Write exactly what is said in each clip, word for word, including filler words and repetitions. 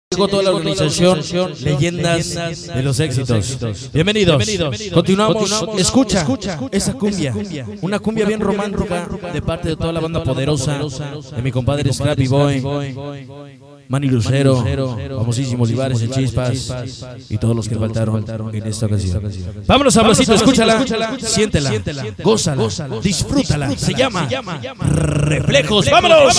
Llegó toda la organización Leyendas de los Éxitos. Bienvenidos. Continuamos. Escucha esa cumbia. Una cumbia bien romántica de parte de toda la banda poderosa de mi compadre Scrappy Boy, Manny Lucero, famosísimo Olivares, el Chispas y todos los que faltaron en esta ocasión. Vámonos, sabrosito, escúchala, siéntela, gózala, disfrútala. Se llama Reflejos. ¡Vámonos!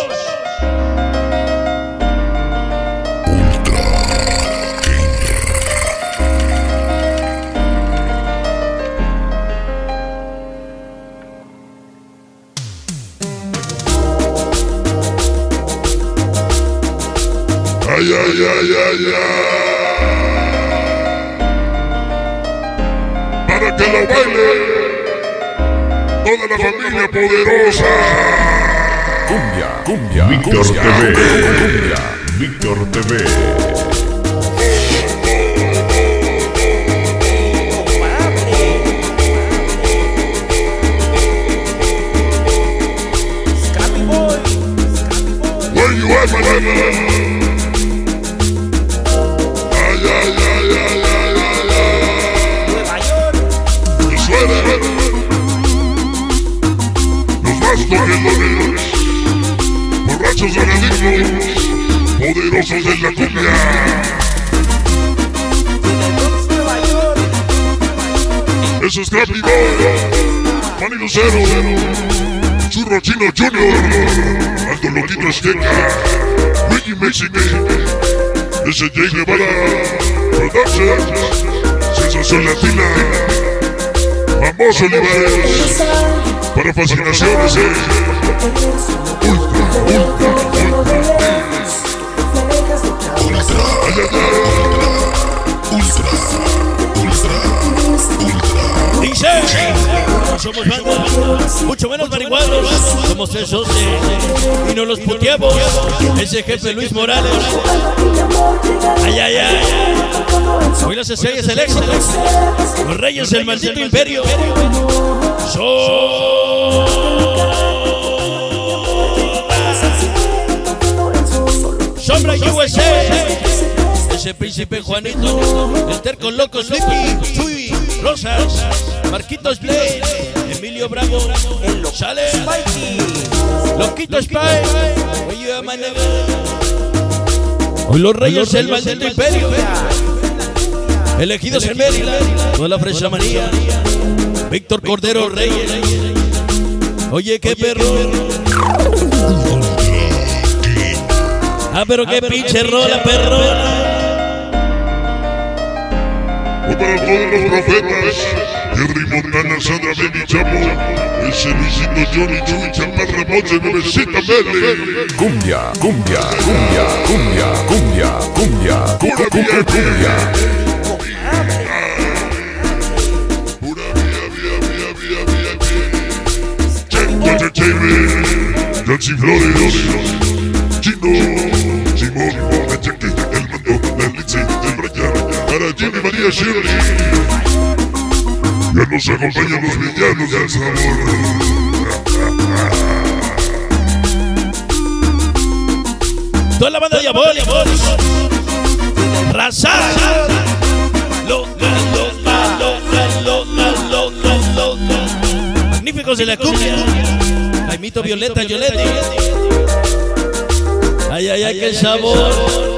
Ay, ay, ay, ay, ay. Para que lo baile toda la familia poderosa. Cumbia, cumbia, Víctor T V, cumbia, Víctor T V. Scrappy Boy, Where you at, my nigga? Toquelones, borrachos adictos, poderosos en la cumbia. Eso es Scrappy Boy, Manny Lucero, Churro Chino Junior, Aldo Loquito Azteca, Luigi Mexican, ese J Guevara, Productions, Sensación Latina, Famoso Olivares. Para fascinaciones, eh. Ultra, ultra, ultra. Ultra, ultra, ultra, ultra, ultra. Dice, somos banda, mucho menos marihuanos. Somos tres doce y no los puteamos. Ese jefe Luis Morales. Ay, ay, ay. Hoy las estrellas del éxito, los reyes del maldito imperio. Son Sombra U S A, ese príncipe Juanito, el terco loco Sleepy, Chuy, Rosas, Marquitos Blade, Emilio Bravo, Sale, Loquito Spy, hoy los reyes del maldito imperio, elegidos en Mérida, toda la fresa manía, Víctor Cordero Reyes, oye qué perro. Ah, pero qué pinche rola, perrona. O para todos los profetas, Jerry Montana, Sandra Baby Chapo, ese Luisito Johnny, Chuy, Chaparra, Monse, Bebecita Mele. Cumbia, cumbia, cumbia, cumbia, cumbia, cumbia, cumbia, cumbia, cumbia. Pura vía, vía, vía, vía, vía, vía. Check Entertainment, Nancy Flores, Chino, Simón, el Cheque, el Mando, la Litzy, el Brian, para Jimmy María Shirley. Ya nos acompañan los villanos del sabor. Toda la banda diabólica, Raza, loca, loca, loca, loca, loca, loca. Magníficos de la cumbia, Jaimito Violeta, Violeta. Ay, ay, ay, qué sabor.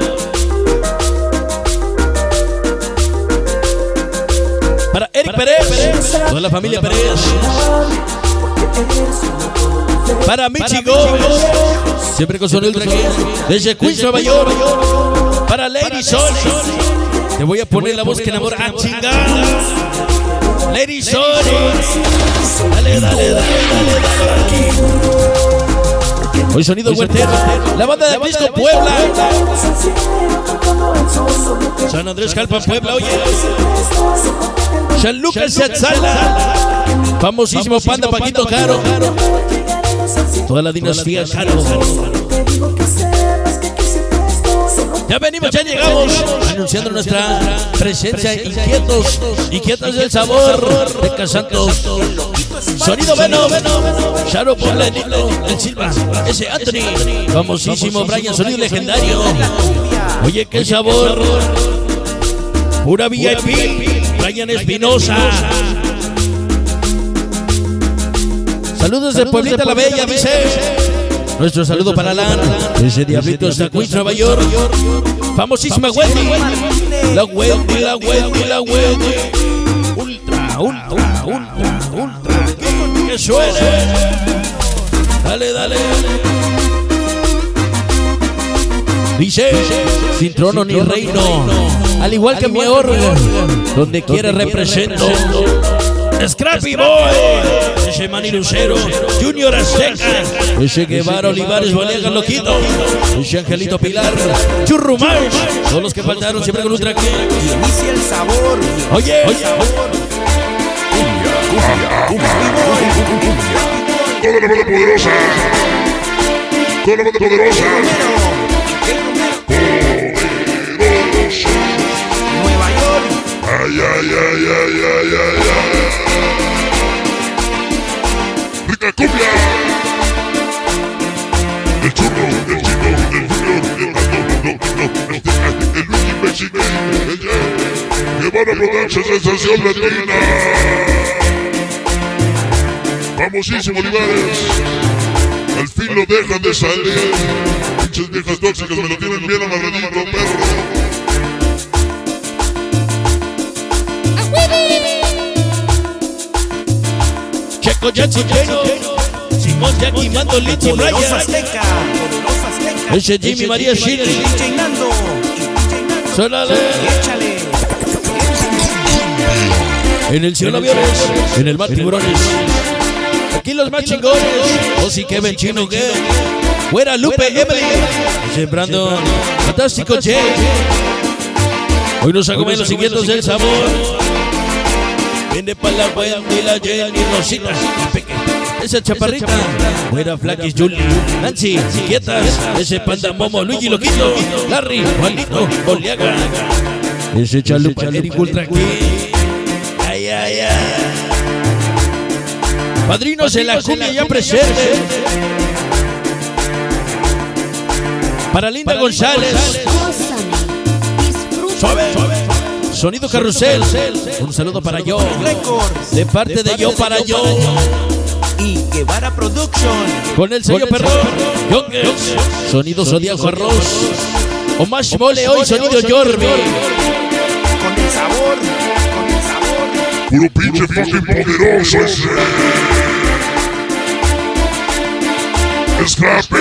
Para Eric Pérez, toda la familia Pérez. Para Michi Gómez, siempre con sonido tranquilo, desde Queens, Nueva York. Para Lady Sony, te voy a poner la voz que enamora a chingada. Lady Sony, dale, dale, dale, dale, dale. Hoy sonido huertero, la banda de Disco Puebla, San Andrés Jalpan Puebla, oye, San Lucas Yatzala, famosísimo Panda Paquito Caro, toda la dinastía Caro. Ya venimos, ya llegamos, anunciando nuestra presencia, inquietos, inquietos del sabor de Casantos. Sonido Veno, Charo Poblanito, el Silva, ese Anthony, famosísimo Brian, sonido legendario. Oye, qué sabor. Pura V I P. Brian Espinosa. Saludos de Pueblita la Bella, dice. Nuestro saludo para Alan. Ese diablito está Queens, Nueva York. Famosísima Wendy. La Wendy, la Wendy, la Wendy. Ultra, ultra, ultra, ultra. Que suene. Dale, dale. Dice, sin trono ni reino, al igual que mi orden, donde quiera represento. Scrappy Boy, ese Manny Lucero, Junior Azteca, ese Guevara Olivares, Boleaga Loquito, ese Angelito Pilar, Churrumar, todos los que faltaron siempre con Ultra aquí. Y inicia el sabor. Oye, oye, Toda la banda poderosa. Toda la banda poderosa. Nueva York. Ay, ay, ay, ay, ay, ay, ay. Rica cumbia. El churro, el chino, el junior, el gato, no, no, el Luigi Mexican, el Jay, Guevara Productions, sensación latina. Famosísimo Olivares. Al fin lo dejan de salir. Pinches viejas tóxicas me lo tienen bien amarradito, perro. Checo Jackson lleno, Simón Jackie Mando Lichi Brian, Poderosa Azteca. Poderosa Azteca. ese Jimmy María Shirley, D J Nando. Y D J Nando. Suélale. Échale. En el cielo aviones, en el mar tiburones. Aquí los más chingones, Ozzy, Kevin, Chino, Gay, fuera Lupe, Emily, ese Brandon, fantástico Che. Hoy nos hago los siguientes del sabor. Viene para la Wendy, la Jenny, Rosita, esa chaparrita, fuera Flaquis, Julie, Nancy, Quietas, ese Panda Momo, Luigi Loquito, Larry, Juanito, Boleaga, ese Chalupa, Eric Ultra aquí. Ay, ay, ay. Padrinos en la cumbia ya presente. Para Linda González. Suave. Sonido Carrusel. Un saludo para yo. De parte de yo para yo. Y Guevara Production. Con el sello perro. Yonkers. Sonido Zodiaco Arroz. O más mole hoy, sonido Yorbi. Con el sabor. Con el sabor. Puro pinche fucking poderoso ese. Scrappy.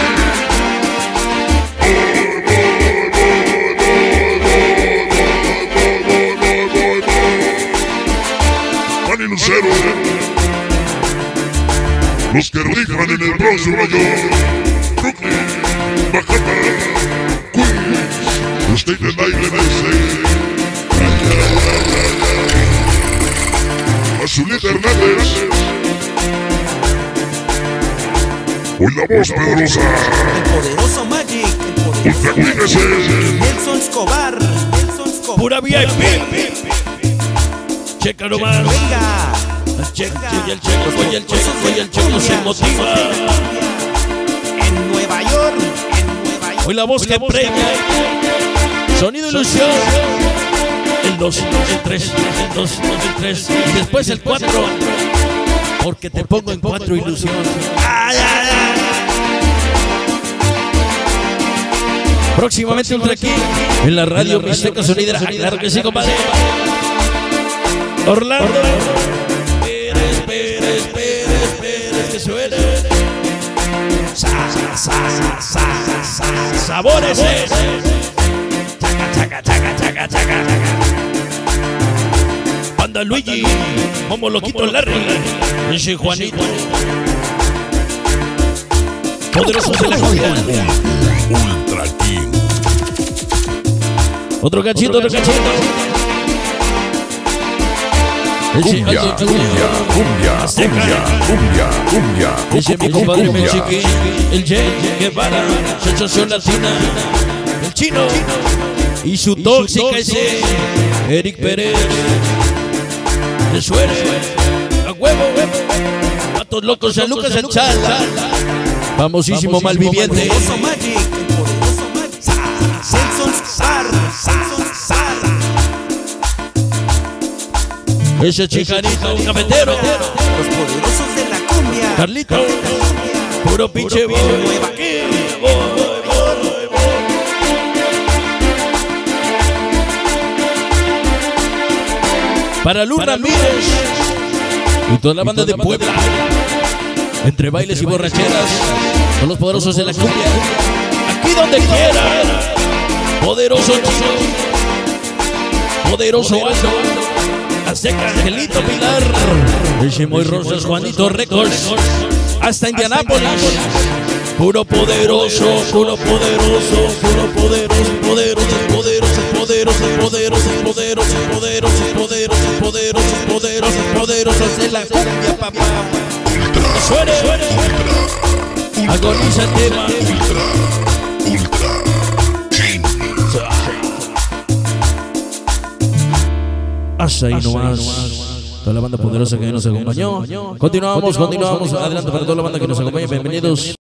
Manny Lucero. Los que rifan en el Bronx, Nueva York. Brooklyn, Manhattan, Queens, Staten Island, Azulita Hernández. Hoy la voz poderosa. El poderoso Magic. El Ultra poderoso Queen. Nelson Escobar. Nelson Escobar. Pura V I P. Checa nomás. Venga. El checo y el checo, y el checo, y el checo se motiva. En Nueva York. En Nueva York. Hoy la voz que premia. Sonido Ilusión. El dos, el tres, el dos, el tres. Y después el cuatro. Porque te pongo en cuatro ilusión. Ay, ay, ay. Próximamente Ultra aquí en la radio Mixteca Sonidera. Claro que sí, compadre. Orlando. Pérez, Pérez, Pérez, Pérez, que suene. Sa, sa, sa, sa, sa, sa, sabores. Chaca, chaca, chaca, chaca, chaca. Panda Luigi, Momo Loquito Larry, ese Juanito. Poderosos de la cumbia. Ultra King. Otro cachito, otro cachito. Cumbia, cumbia, cumbia, cumbia, cumbia, cumbia. Ese mi compadre Mexique, el Jay Guevara, sensación latina, el chino y su tóxica ese Eric Pérez. De suerte, a huevo, patos locos, a Lucas el Chala, famosísimo malviviente. Poderoso Magic. El poderoso Magic. Wilson Sar, Wilson Sar. Ese chicanito, un cafetero. Los poderosos de la cumbia. Carlito, puro pinche boy. Nueva. Para Luz Ramírez y toda la banda de Puebla, entre bailes y borracheras, son los poderosos de la cumbia. Aquí donde quiera, poderoso chico, poderoso alto, Azteca, Angelito Pilar, el Chimoy Rosas, Juanito Records, hasta Indianápolis. Puro poderoso, puro poderoso, puro poderoso, poderoso, poderoso, poderoso, poderoso, poderoso, poderoso, poderoso, poderoso, poderoso, poderosos de la cumbia, papá. Suene, agoniza el tema. Ultra, ultra, Hasta ahí nomás. Toda la banda poderosa que nos acompañó. Continuamos, continuamos. Adelante para toda la banda que nos acompaña. Bienvenidos.